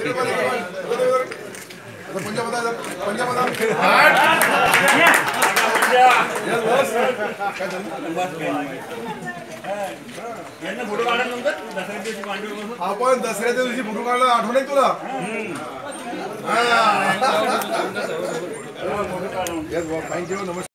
आपण दसऱ्याच्या दिवशी फोटो काढला आठवण आहे तुला थँक्यू नमस्कार